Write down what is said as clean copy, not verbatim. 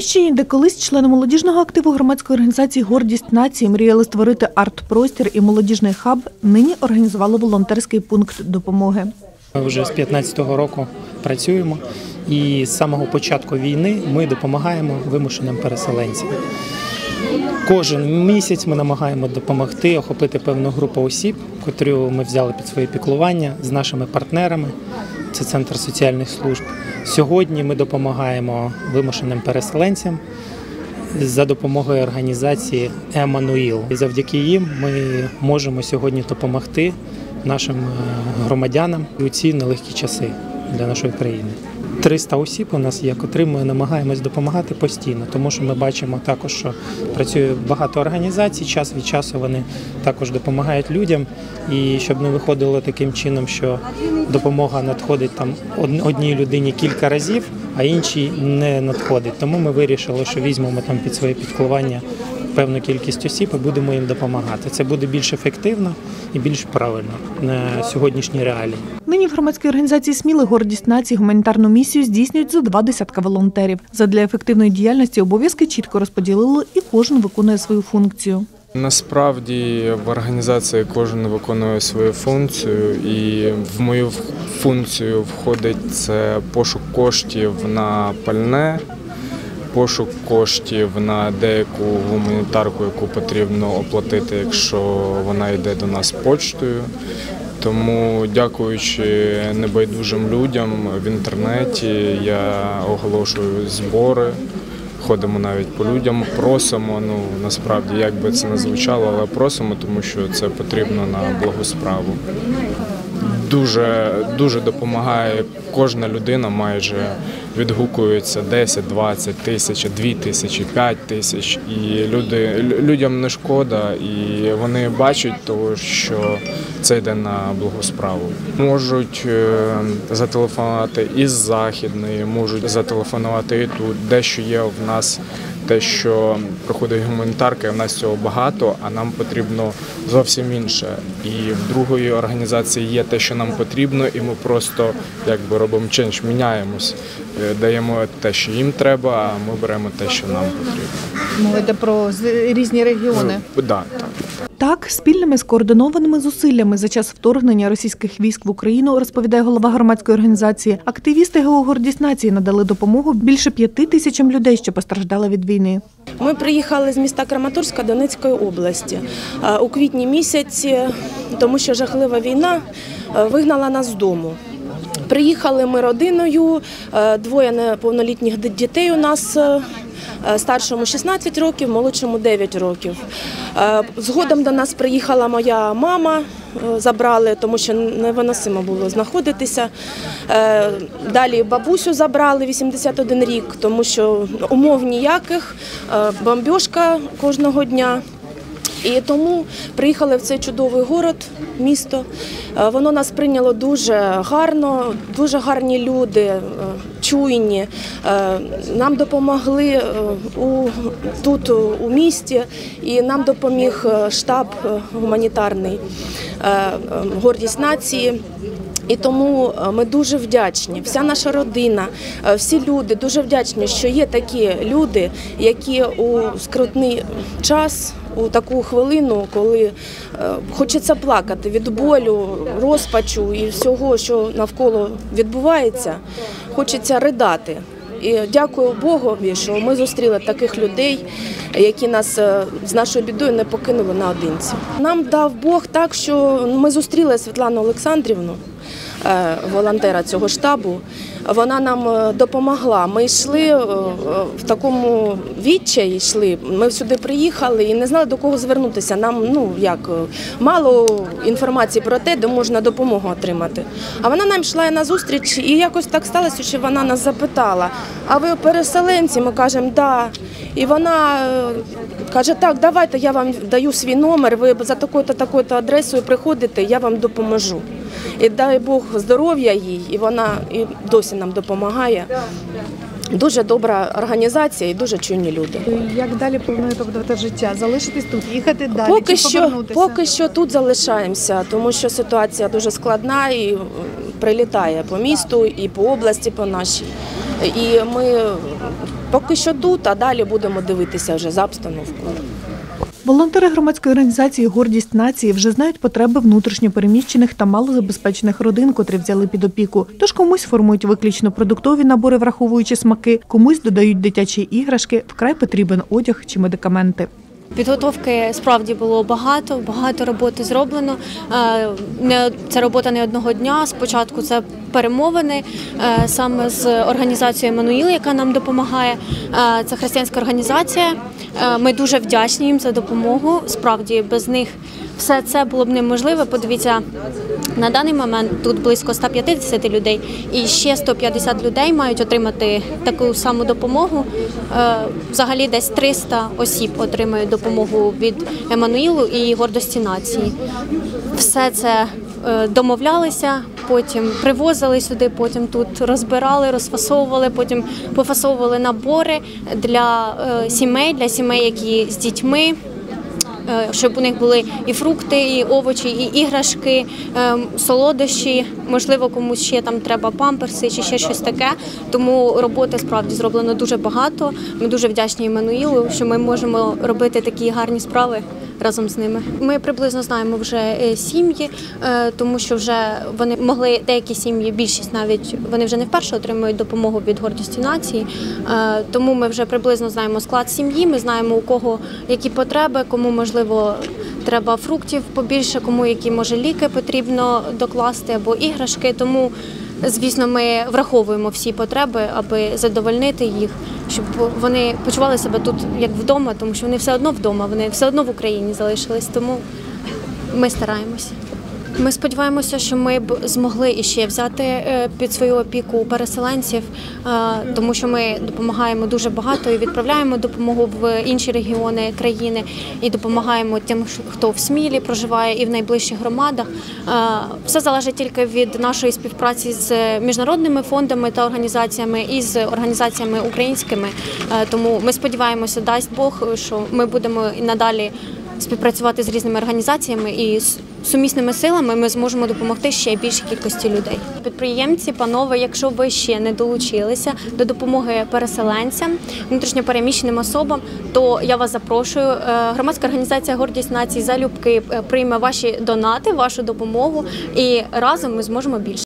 Хмельниччині, де колись члени молодіжного активу громадської організації «Гордість нації» мріяли створити арт-простір і молодіжний хаб, нині організували волонтерський пункт допомоги. Ми вже з 2015 року працюємо і з самого початку війни ми допомагаємо вимушеним переселенцям. Кожен місяць ми намагаємо допомогти, охопити певну групу осіб, котру ми взяли під своє піклування з нашими партнерами. Це Центр соціальних служб. Сьогодні ми допомагаємо вимушеним переселенцям за допомогою організації «Еммануїл». І завдяки їм ми можемо сьогодні допомогти нашим громадянам у ці нелегкі часи для нашої країни. 300 осіб у нас є, котрим ми намагаємось допомагати постійно, тому що ми бачимо також, що працює багато організацій, час від часу вони також допомагають людям. І щоб не виходило таким чином, що допомога надходить там одній людині кілька разів, а іншій не надходить. Тому ми вирішили, що візьмемо там під своє піклування певну кількість осіб і будемо їм допомагати. Це буде більш ефективно і більш правильно на сьогоднішній реалії. Нині в громадській організації «Сміли» «Гордість нації» гуманітарну місію здійснюють за 20 волонтерів. Задля ефективної діяльності обов'язки чітко розподілили і кожен виконує свою функцію. Насправді в організації кожен виконує свою функцію, і в мою функцію входить це пошук коштів на пальне, пошук коштів на деяку гуманітарку, яку потрібно оплатити, якщо вона йде до нас почтою. Тому, дякуючи небайдужим людям в інтернеті, я оголошую збори, ходимо навіть по людям, просимо, насправді, як би це не звучало, але просимо, тому що це потрібно на благу справу. Дуже допомагає кожна людина, майже відгукується 10, 20 тисяч, 2 тисячі, 5 тисяч. І людям не шкода, і вони бачать того, що це йде на благу справу. Можуть зателефонувати із Західної, можуть зателефонувати і тут, дещо є в нас те, що проходить гуманітарка, і в нас цього багато, а нам потрібно зовсім інше. І в другої організації є те, що нам потрібно, і ми просто робимо чендж, міняємось, даємо те, що їм треба, а ми беремо те, що нам потрібно. Мова йде про різні регіони. Так. Так, спільними скоординованими зусиллями за час вторгнення російських військ в Україну, розповідає голова громадської організації, активісти ГО «Гордість нації» надали допомогу більше 5 тисячам людей, що постраждали від війни. Ми приїхали з міста Краматорська Донецької області у квітні місяці, тому що жахлива війна вигнала нас з дому. Приїхали ми родиною, 2 неповнолітніх дітей у нас, старшому 16 років, молодшому 9 років. Згодом до нас приїхала моя мама, забрали, тому що невиносимо було знаходитися. Далі бабусю забрали, 81 рік, тому що умов ніяких, бомбіжка кожного дня. І тому приїхали в цей чудовий город, місто. Воно нас прийняло дуже гарно, дуже гарні люди, чуйні. Нам допомогли тут, у місті, і нам допоміг штаб гуманітарний «Гордість нації». І тому ми дуже вдячні, вся наша родина, всі люди дуже вдячні, що є такі люди, які у скрутний час, у таку хвилину, коли хочеться плакати від болю, розпачу і всього, що навколо відбувається, хочеться ридати. І дякую Богові, що ми зустріли таких людей, які нас з нашою бідою не покинули наодинці. Нам дав Бог так, що ми зустріли Світлану Олександрівну, волонтера цього штабу. Вона нам допомогла. Ми йшли в такому відчаї, ми сюди приїхали і не знали, до кого звернутися. Нам мало інформації про те, де можна допомогу отримати. А вона нам йшла назустріч, і якось так сталося, що вона нас запитала: а ви переселенці? Ми кажемо, да. І вона каже, так, давайте, я вам даю свій номер, ви за такою-то адресою приходите, я вам допоможу. І дай Бог здоров'я їй, і вона і досі нам допомагає. Дуже добра організація і дуже чуйні люди. Як далі плануєте будувати життя? Залишитись тут, їхати далі чи повернутися? Поки що тут залишаємося, тому що ситуація дуже складна і прилітає по місту, і по області, по нашій. І ми Поки що тут, а далі будемо дивитися вже за обстановкою. Волонтери громадської організації «Гордість нації» вже знають потреби внутрішньо переміщених та малозабезпечених родин, котрі взяли під опіку. Тож комусь формують виключно продуктові набори, враховуючи смаки, комусь додають дитячі іграшки, вкрай потрібен одяг чи медикаменти. Підготовки справді було багато роботи зроблено. Це робота не одного дня. Спочатку це перемовини саме з організацією «Еммануїл», яка нам допомагає. Це християнська організація. Ми дуже вдячні їм за допомогу. Справді, без них все це було б неможливо. Подивіться, на даний момент тут близько 150 людей, і ще 150 людей мають отримати таку саму допомогу. Взагалі десь 300 осіб отримають допомогу від «Еммануїлу» і «Гордості нації». Все це домовлялися, потім привозили сюди, потім тут розбирали, розфасовували, потім пофасовували набори для сімей, які з дітьми, щоб у них були і фрукти, і овочі, і іграшки, солодощі, можливо, комусь ще там треба памперси чи ще щось таке. Тому роботи справді зроблено дуже багато. Ми дуже вдячні «Еммануїлу», що ми можемо робити такі гарні справи разом з ними. Ми приблизно знаємо вже сім'ї, тому що вже вони могли, деякі сім'ї, більшість навіть, вони вже не вперше отримують допомогу від «Гордості нації», тому ми вже приблизно знаємо склад сім'ї, ми знаємо, у кого які потреби, кому, можливо, треба фруктів побільше, кому які, може, ліки потрібно докласти або іграшки, тому, звісно, ми враховуємо всі потреби, аби задовольнити їх, щоб вони почували себе тут як вдома, тому що вони все одно вдома, вони все одно в Україні залишились, тому ми стараємося. Ми сподіваємося, що ми б змогли іще взяти під свою опіку переселенців, тому що ми допомагаємо дуже багато і відправляємо допомогу в інші регіони країни, і допомагаємо тим, хто в Смілі проживає і в найближчих громадах. Все залежить тільки від нашої співпраці з міжнародними фондами та організаціями і з організаціями українськими. Тому ми сподіваємося, дасть Бог, що ми будемо і надалі співпрацювати з різними організаціями і з сумісними силами ми зможемо допомогти ще більшій кількості людей. Підприємці, панове, якщо ви ще не долучилися до допомоги переселенцям, внутрішньопереміщеним особам, то я вас запрошую. Громадська організація «Гордість нації» залюбки прийме ваші донати, вашу допомогу і разом ми зможемо більше.